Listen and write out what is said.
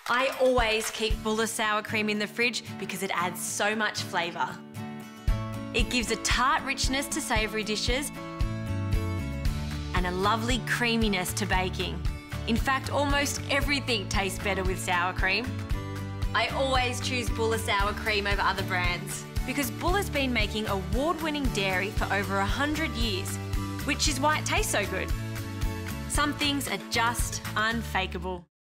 I always keep Buller sour cream in the fridge because it adds so much flavour. It gives a tart richness to savoury dishes and a lovely creaminess to baking. In fact, almost everything tastes better with sour cream. I always choose Buller sour cream over other brands because Buller's been making award-winning dairy for over 100 years, which is why it tastes so good. Some things are just unfakeable.